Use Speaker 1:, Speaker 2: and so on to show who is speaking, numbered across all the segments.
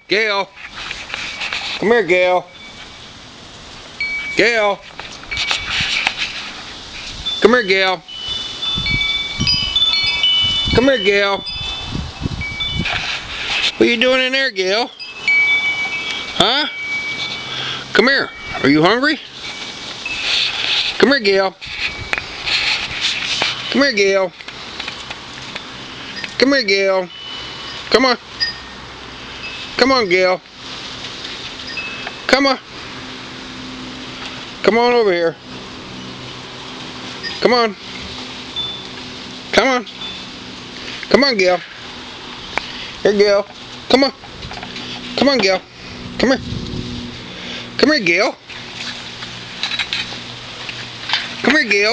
Speaker 1: Gail. Come here, Gail. Gail. Come here, Gail. Come here, Gail. What are you doing in there, Gail? Huh? Come here. Are you hungry? Come here, Gail. Come here, Gail. Come here, Gail. Come on. Come on, Gail. Come on. Come on over here. Come on. Come on. Come on, Gail. Here, Gail. Come on. Come on, Gail. Come here. Come here, Gail. Come here, Gail.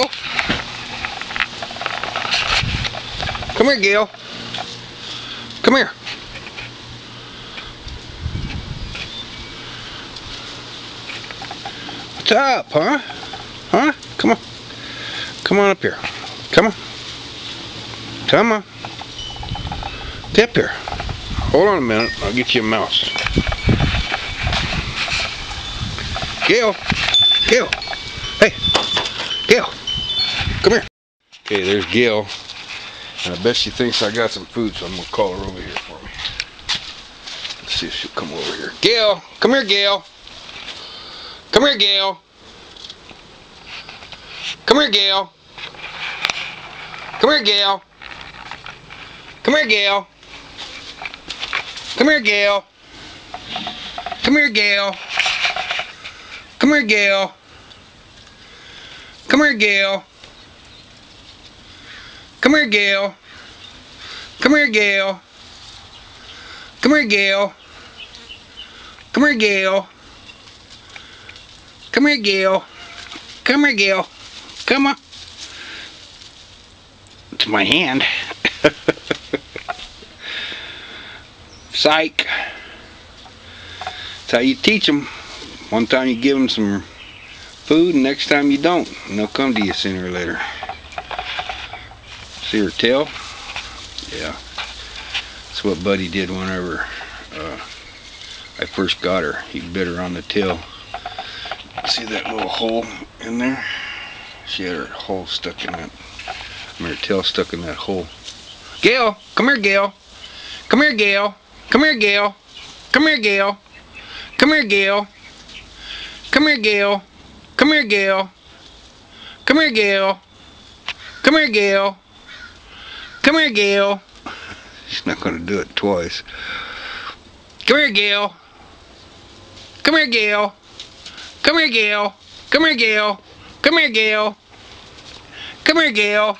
Speaker 1: Come here, Gail. Come here. What's up, huh? Huh? Come on. Come on up here. Come on. Come on. Get up here. Hold on a minute. I'll get you a mouse. Gail. Gail. Hey. Gail. Come here. Okay, there's Gail. And I bet she thinks I got some food, so I'm going to call her over here for me. Let's see if she'll come over here. Gail. Come here, Gail. Come here, Gail. Come here, Gail. Come here, Gail. Come here, Gail. Come here, Gail. Come here, Gail. Come here, Gail. Come here, Gail. Come here, Gail. Come here, Gail. Come here, Gail. Come here, Gail. Come here, Gail. Come here, Gail. Come on. It's my hand. Psych. That's how you teach them. One time you give them some food, and next time you don't. And they'll come to you sooner or later. See her tail? Yeah. That's what Buddy did whenever I first got her. He bit her on the tail. See that little hole in there? She had her hole stuck in that. Her tail stuck in that hole. Gail! Come here, Gail! Come here, Gail! Come here, Gail! Come here, Gail! Come here, Gail! Come here, Gail! Come here, Gail! Come here, Gail! Come here, Gail! Come here, Gail! She's not going to do it twice. Come here, Gail! Come here, Gail! Come here, Gail! Come here, Gail! Come here, Gail! Come here, Gail!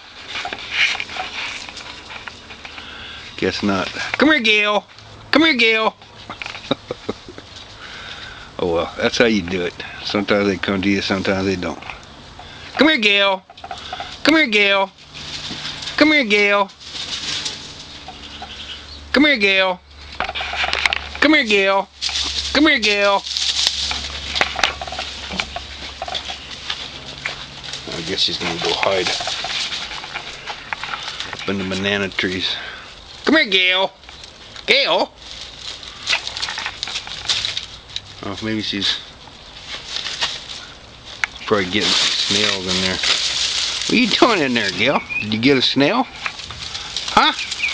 Speaker 1: Guess not. Come here, Gail! Come here, Gail! Oh well, that's how you do it. Sometimes they come to you, sometimes they don't. Come here, Gail! Come here, Gail! Come here, Gail! Come here, Gail! Come here, Gail! Come here, Gail! I guess she's gonna go hide up in the banana trees. Come here, Gail! Gail! Oh, maybe she's probably getting some snails in there. What are you doing in there, Gail? Did you get a snail? Huh?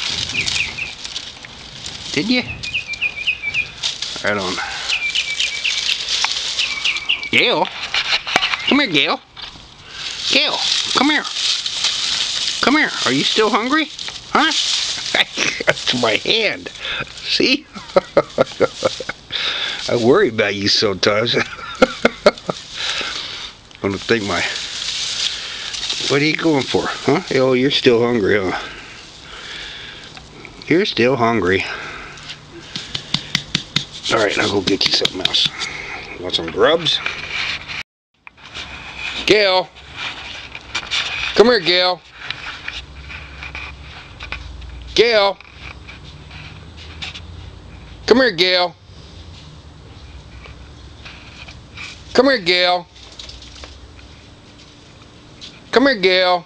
Speaker 1: Did you? Right on. Gail? Come here, Gail. Gail, come here. Come here. Are you still hungry? Huh? That's my hand. See? I worry about you sometimes. I'm gonna think my... What are you going for? Huh? Oh, you're still hungry, huh? You're still hungry. Alright, I'll go get you something else. Want some grubs? Gail! Come here, Gail! Gail! Come here, Gail! Come here, Gail! Come here, Gail!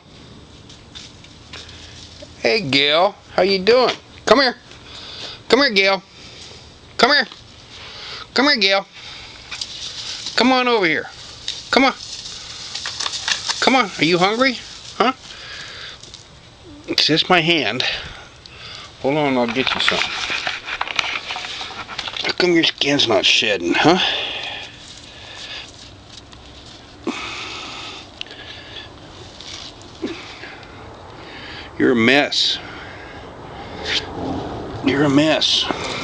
Speaker 1: Hey, Gail! How you doing? Come here! Come here, Gail! Come here! Come here, Gail. Come on over here. Come on. Come on. Are you hungry? Huh? It's just my hand. Hold on, I'll get you some. How come your skin's not shedding, huh? You're a mess. You're a mess.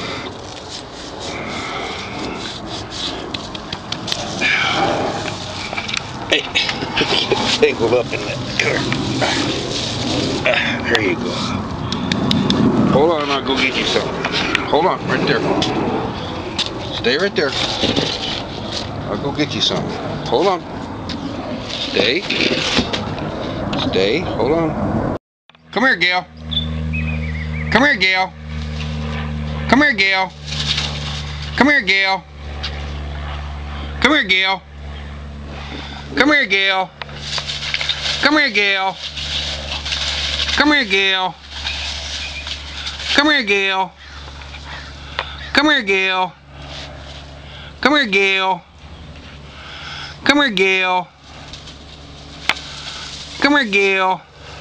Speaker 1: Hey, get tangled up in that car. There you go. Hold on, I'll go get you some. Hold on, right there. Stay right there. I'll go get you some. Hold on. Stay. Stay. Hold on. Come here, Gail. Come here, Gail. Come here, Gail. Come here, Gail. Come here, Gail. Come here, Gail. Come here, Gail. Come here, Gail. Come here, Gail. Come here, Gail. Come here, Gail. Come here, Gail. Come here, Gail.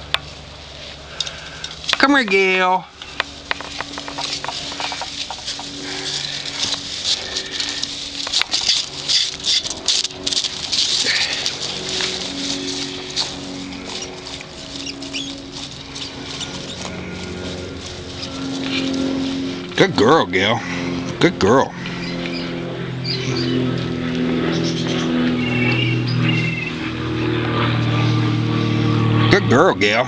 Speaker 1: Come here, Gail. Good girl, Gail. Good girl. Good girl, Gail.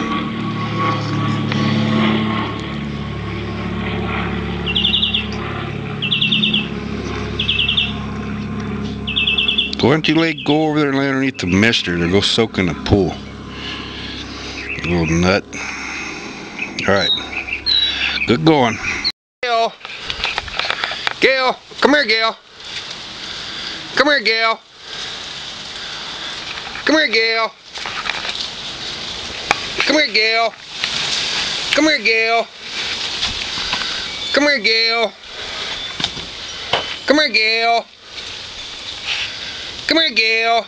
Speaker 1: Why don't you go over there and lay underneath the mister or go soak in the pool? You little nut. Alright. Good going. Gail. Gail. Come here, Gail. Come here, Gail. Come here, Gail. Come here, Gail. Come here, Gail. Come here, Gail. Come here, Gail. Come here, Gail.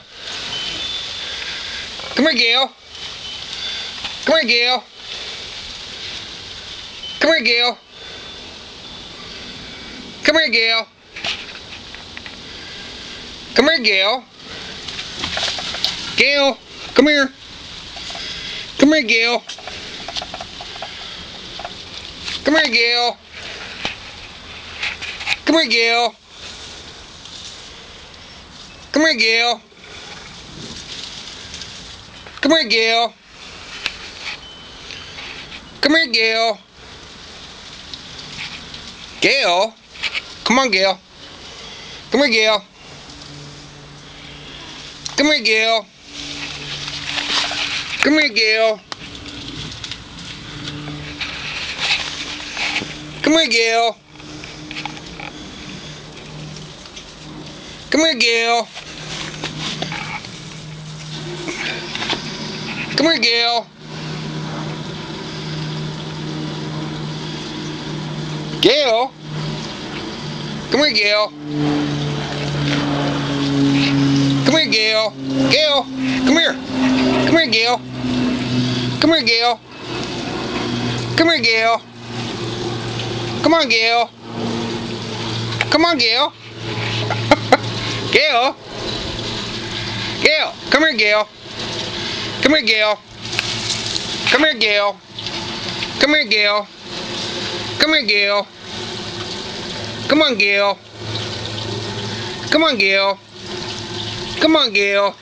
Speaker 1: Come here, Gail. Come here, Gail. Come here, Gail. Come here, Gail. Come here, Gail. Gail, come here. Come here, Gail. Come here, Gail. Come here, Gail. Come here, Gail. Come here, Gail. Come here, Gail. Gail? Come on, Gail. Come here, Gail. Come here, Gail. Come here, Gail. Come here, Gail. Come here, Gail. Come here, Gail. Gail? Come here, Gail. Come here, Gail. Gail, come here. Come here, Gail. Come here, Gail. Come here, Gail. Come on, Gail. Come on, Gail. Gail. Gail, come here, Gail. Come here, Gail. Come here, Gail. Come here, Gail. Come here, Gail. Come on, Gail. Come on, Gail. Come on, Gail.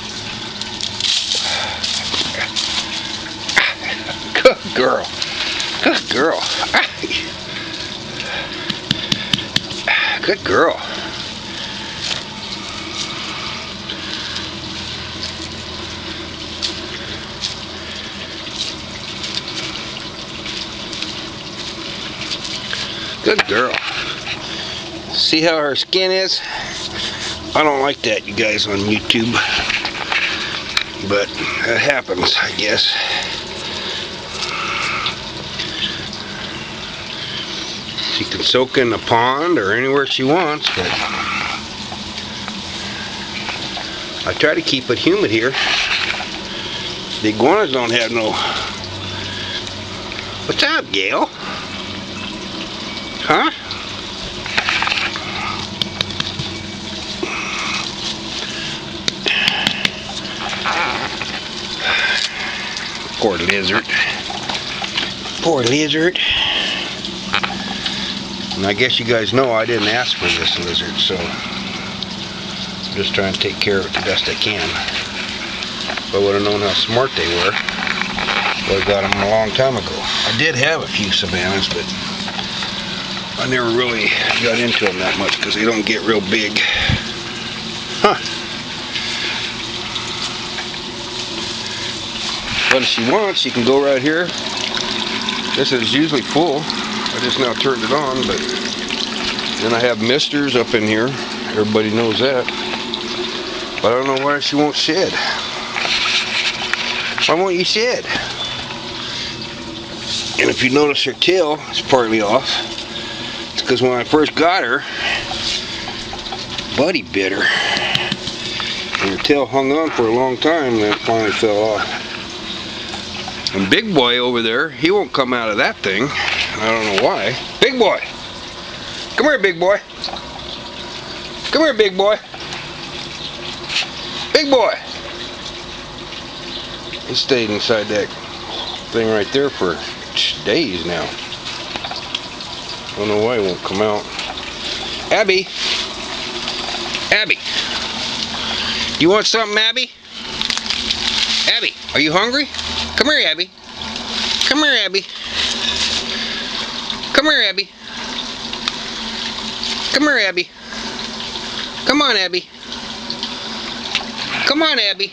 Speaker 1: Good girl. Good girl. Good girl. Good girl. See how her skin is? I don't like that, you guys, on YouTube. But it happens, I guess. She can soak in the pond or anywhere she wants, but I try to keep it humid here. The iguanas don't have no... What's up, Gail? Huh? Poor lizard. Poor lizard. And I guess you guys know I didn't ask for this lizard, so I'm just trying to take care of it the best I can. If I would have known how smart they were, I would have got them a long time ago. I did have a few savannas, but I never really got into them that much because they don't get real big. Huh. But if she wants, she can go right here. This is usually full. I just now turned it on, but then I have misters up in here. Everybody knows that. But I don't know why she won't shed. Why won't you shed? And if you notice her tail is partly off, it's because when I first got her, Buddy bit her. And her tail hung on for a long time, and then it finally fell off. And Big Boy over there, he won't come out of that thing. I don't know why. Big Boy! Come here, Big Boy! Come here, Big Boy! Big Boy! He stayed inside that thing right there for days now. I don't know why he won't come out. Abby! Abby! You want something, Abby? Abby, are you hungry? Come here, Abby. Come here, Abby. Come here, Abby. Come here, Abby. Come on, Abby. Come on, Abby.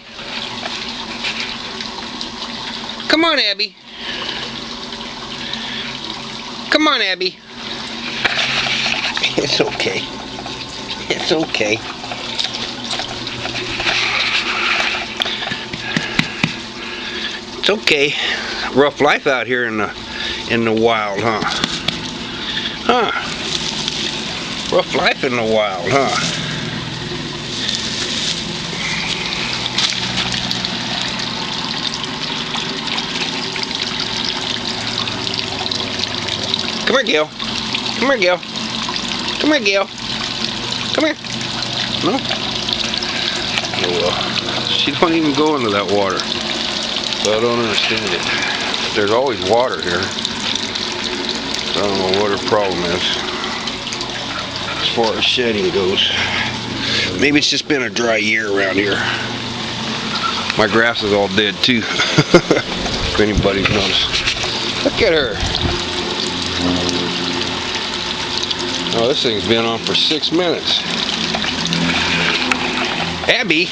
Speaker 1: Come on, Abby. Come on, Abby. It's okay. It's okay. It's okay. Rough life out here in the wild, huh? Huh? Rough life in the wild, huh? Come here, Gail. Come here, Gail. Come here, Gail. Come here. No? Oh well. She don't even go into that water. So I don't understand it. There's always water here. So I don't know what her problem is as far as shedding goes. Maybe it's just been a dry year around here. My grass is all dead too. If anybody's noticed. Look at her. Oh, this thing's been on for 6 minutes. Abby?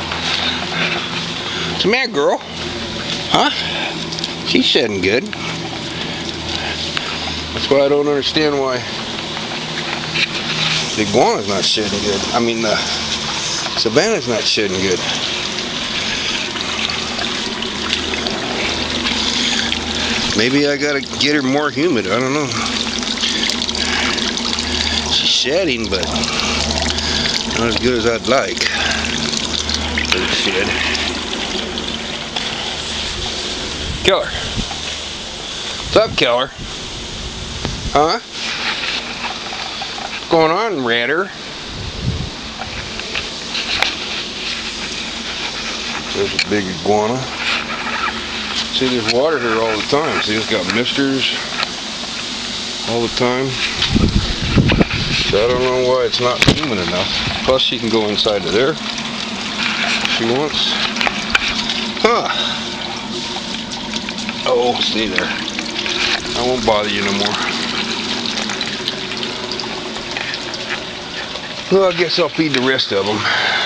Speaker 1: What's the matter, girl? Huh? She's shedding good. That's why I don't understand why the iguana's not shedding good. I mean, the savanna's not shedding good. Maybe I gotta get her more humid. I don't know. She's shedding, but not as good as I'd like. But it shed. Killer. What's up, Killer? Huh? What's going on, Radder? There's a big iguana. See, there's water here all the time. See, it's got misters all the time. So I don't know why it's not humid enough. Plus, she can go inside of there if she wants. Huh. Oh, stay there. I won't bother you no more. Well, I guess I'll feed the rest of them.